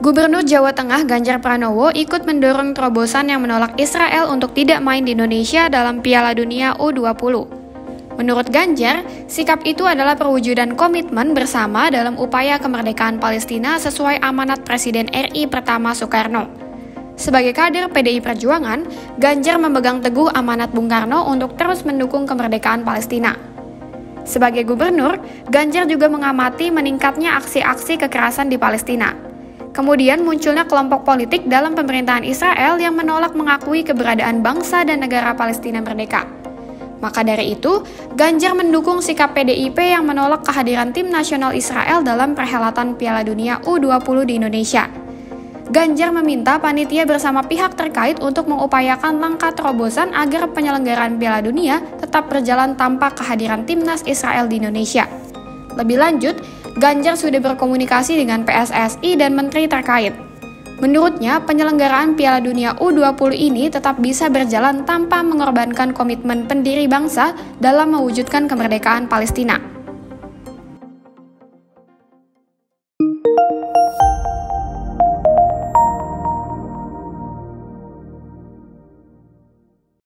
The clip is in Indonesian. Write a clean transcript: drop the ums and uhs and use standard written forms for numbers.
Gubernur Jawa Tengah Ganjar Pranowo ikut mendorong terobosan yang menolak Israel untuk tidak main di Indonesia dalam Piala Dunia U20. Menurut Ganjar, sikap itu adalah perwujudan komitmen bersama dalam upaya kemerdekaan Palestina sesuai amanat Presiden RI pertama Soekarno. Sebagai kader PDI Perjuangan, Ganjar memegang teguh amanat Bung Karno untuk terus mendukung kemerdekaan Palestina. Sebagai gubernur, Ganjar juga mengamati meningkatnya aksi-aksi kekerasan di Palestina. Kemudian munculnya kelompok politik dalam pemerintahan Israel yang menolak mengakui keberadaan bangsa dan negara Palestina merdeka. Maka dari itu, Ganjar mendukung sikap PDIP yang menolak kehadiran tim nasional Israel dalam perhelatan Piala Dunia U20 di Indonesia. Ganjar meminta panitia bersama pihak terkait untuk mengupayakan langkah terobosan agar penyelenggaraan Piala Dunia tetap berjalan tanpa kehadiran timnas Israel di Indonesia. Lebih lanjut, Ganjar sudah berkomunikasi dengan PSSI dan menteri terkait. Menurutnya, penyelenggaraan Piala Dunia U20 ini tetap bisa berjalan tanpa mengorbankan komitmen pendiri bangsa dalam mewujudkan kemerdekaan Palestina.